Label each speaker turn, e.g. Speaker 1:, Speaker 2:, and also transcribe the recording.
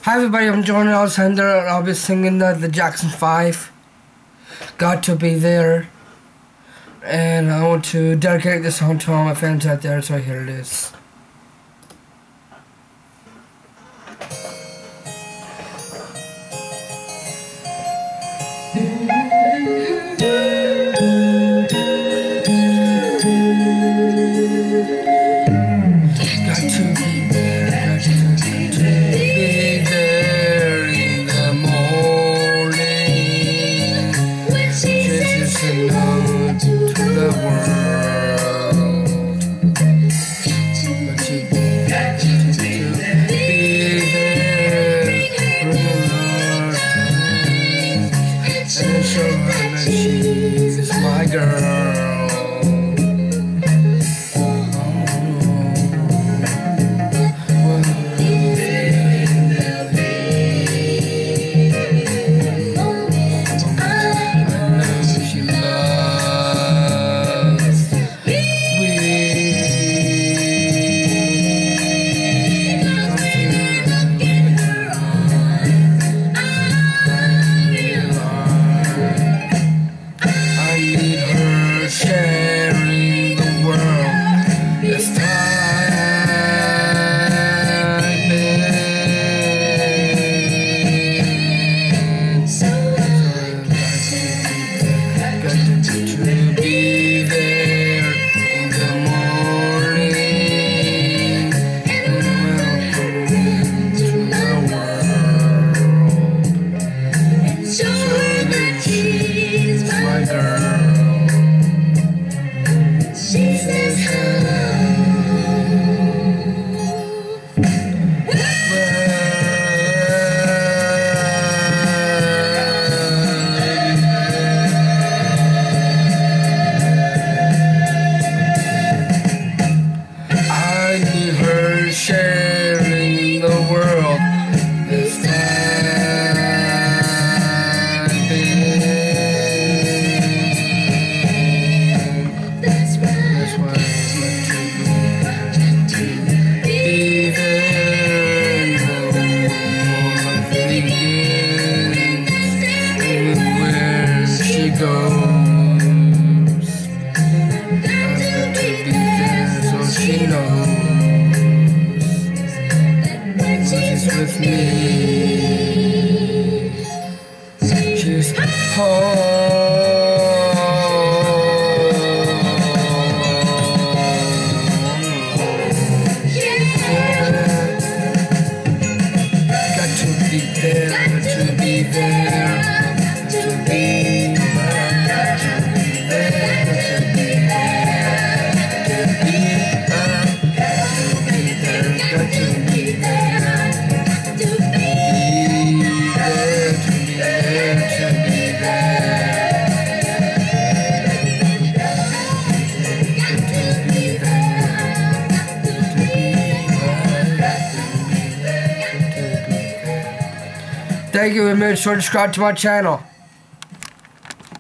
Speaker 1: Hi everybody, I'm Jordan Alexander and I'll be singing the Jackson 5, Got to Be There. And I want to dedicate this song to all my fans out there, so here it is. She's my girl. Sharing the world this time been. So got to be there in the morning and welcome to the world and show that she's my girl. She says I need her sharing the world this time been. That's why I want to be there when the begins and where she goes. I've got to be there so she knows that she's with me. She's home. Thank you, and make sure to subscribe to my channel.